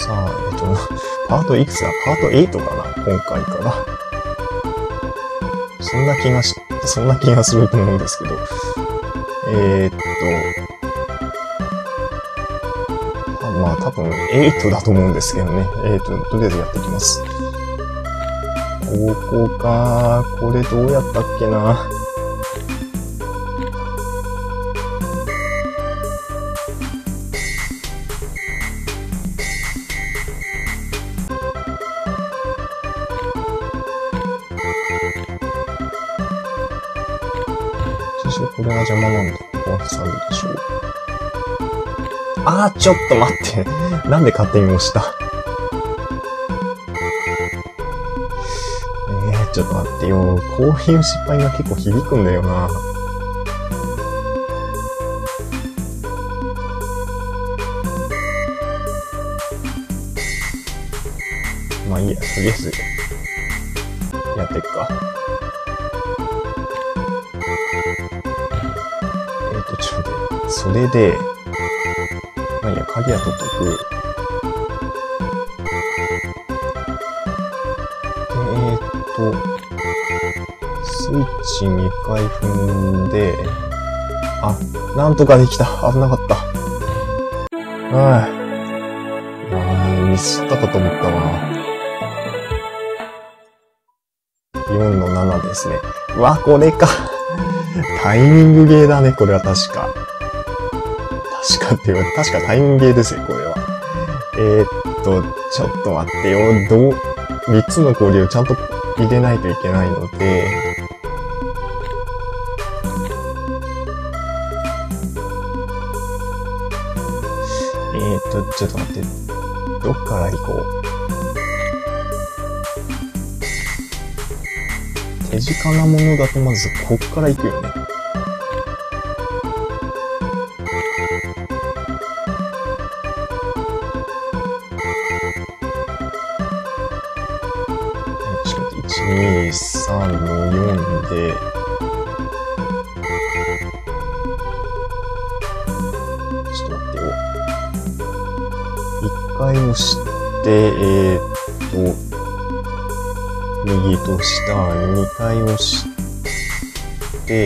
さあ、パートいくつだ？パート8かな今回から。そんな気がすると思うんですけど。まあ多分8だと思うんですけどね。とりあえずやっていきます。ここか。これどうやったっけな。これが邪魔なんだ。こうさるでしょう。ちょっと待って。なんで勝手に押した？ちょっと待ってよ。こういう失敗が結構響くんだよな。まあいいや、とりあえず、やっていくか。ちょっと待って。それで、まあいいや、鍵は取っとく。スイッチ2回踏んで、なんとかできた。危なかった。ミスったかと思ったわ。4の7ですね。うわ、これか。タイミングゲーだね、これは確か。確かタイミングゲーですよ、これは。ちょっと待ってよ。3つの氷をちゃんと入れないといけないので、ちょっと待って。どっから行こう。手近なものだとまずこっから行くよね。1、2、3の4で、ちょっと待ってよ。1回押して、右と下、2回押して、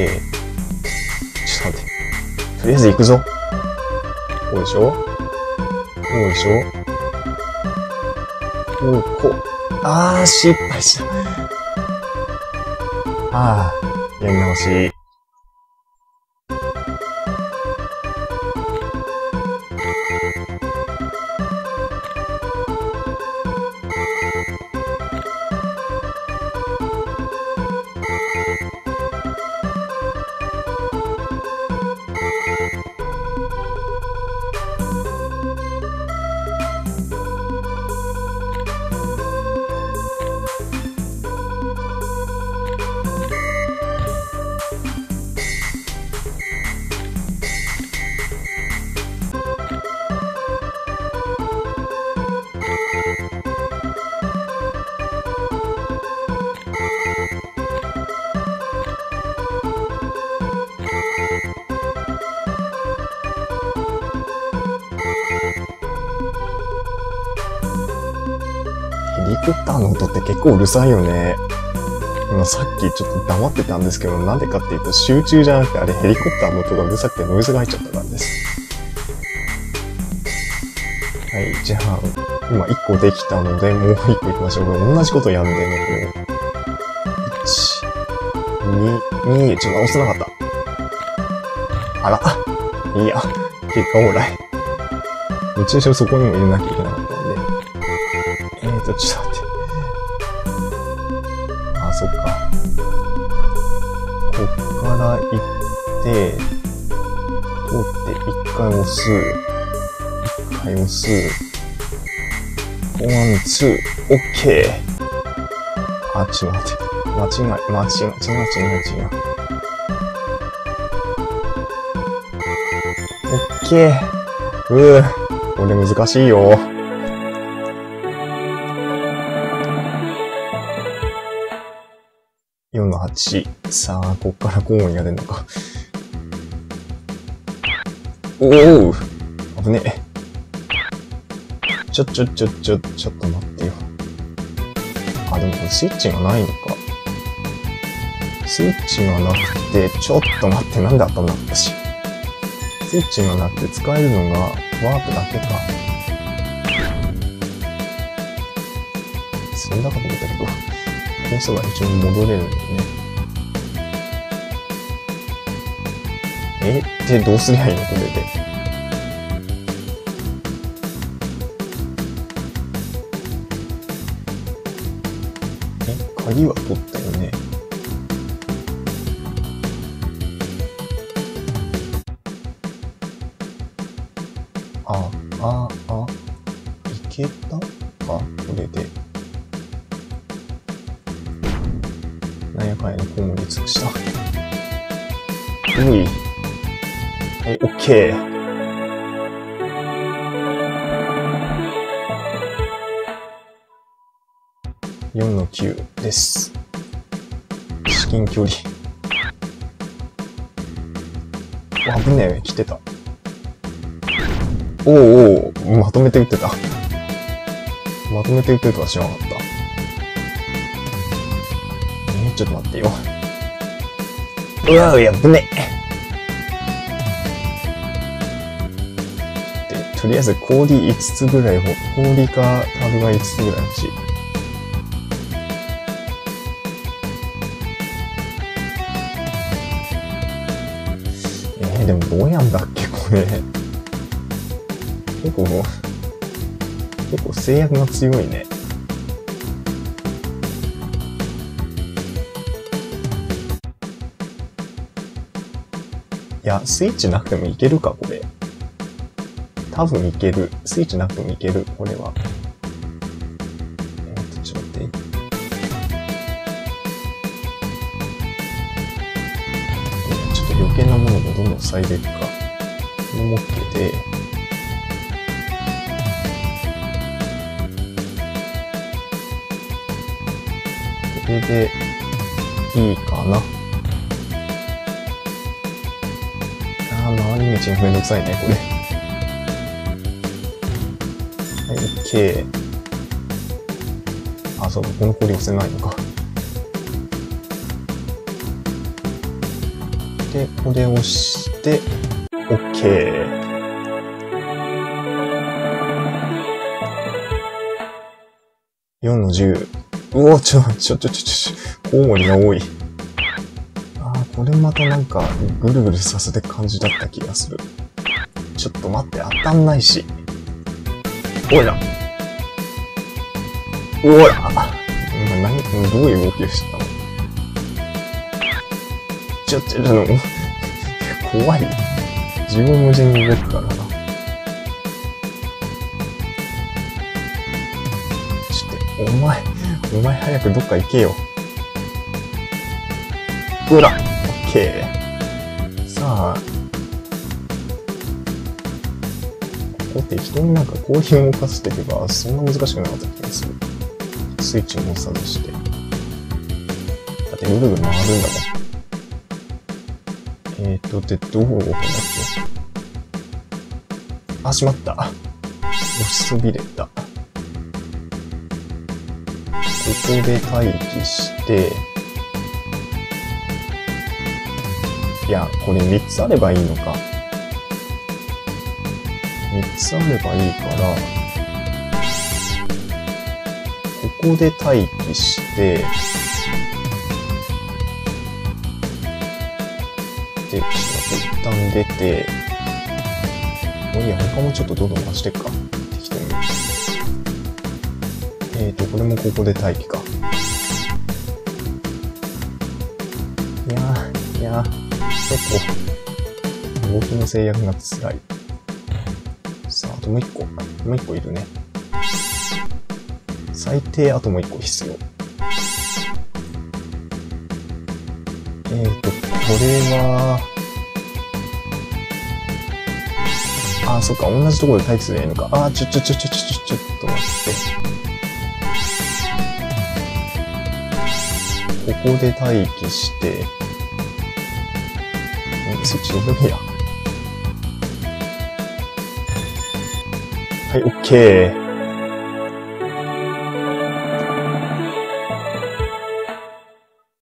ちょっと待って。とりあえず行くぞ。こうでしょ？こうでしょ？こう。失敗した。やり直し。ヘリコプターの音って結構うるさいよね。今さっきちょっと黙ってたんですけど、なんでかっていうと集中じゃなくてあれヘリコプターの音がうるさくてノイズが入っちゃったからです。はい、じゃあ、今1個できたので、もう1個行きましょう。これ同じことやんでね、これ。1、2、ちょっと押せなかった。いいや、結果オーライ。どっちにしろそこにも入れなきゃいけなかったんで。ちょっと待って。そっか。こっから行って、通って1回押す。1回押す。ワン、ツー、オッケー。ちょっと待って。違う。オッケー。これ難しいよ。4の8。さあ、こっからコウモリが出るのか。危ねえ。 ちょっと待ってよ。あ、でもこれスイッチがないのか。スイッチがなくて、ちょっと待って、なんで頭なったし。スイッチがなくて使えるのがワープだけか。そんなかと思ったけど、コースが一応戻れるんだよね。で、どうすりゃいいのこれで。鍵は取ったよね。いけたかこれで。なんやかんやにコウモリ尽くした。うい。はい、オッケー。4-9です。至近距離。危ねえ、来てた。まとめて撃ってた。まとめて撃ってたは知らなかった。ちょっと待ってよ。やぶねえ。とりあえず氷5つぐらい、氷かタグが5つぐらい欲しい。でもどうやんだっけこれ。結構制約が強いね。いや、スイッチなくてもいけるか、これ。多分いける。スイッチなくてもいける、これは。ちょっと待って。ちょっと余計なものもどんどん塞いでいくか。これも OK で。これで、いいかな。回り道がめんどくさいね、これ。はい、OK。あ、そうか、この氷押せないのか。で、これを押して、OK。4-10。うお、コウモリが多い。これまたなんか、ぐるぐるさせて感じだった気がする。ちょっと待って、当たんないし。おいら。どういう動きをしたの？怖い。自分無事に動くからな。お前早くどっか行けよ。オッケー。さあ、ここ適当になんか氷を動かしていけば、そんな難しくなかった気がする。スイッチも押さずして。だってぐるぐる回るんだもん。で、どう動くんだっけ？あ、しまった。押しそびれた。ここで待機して、いや、これ3つあればいいのか。3つあればいいから、ここで待機して、で、ちょっと一旦出て、いや、他もちょっとどんどん回してっか。適当に。これもここで待機か。いや、ちょっと、動きの制約が辛い。さあ、あともう一個いるね。最低あともう一個必要。これは、あ、そっか、同じところで待機すればいいのか。あ、ちょっと待って。ここで待機して、スイッチどこでもいいや。はい、オッケー。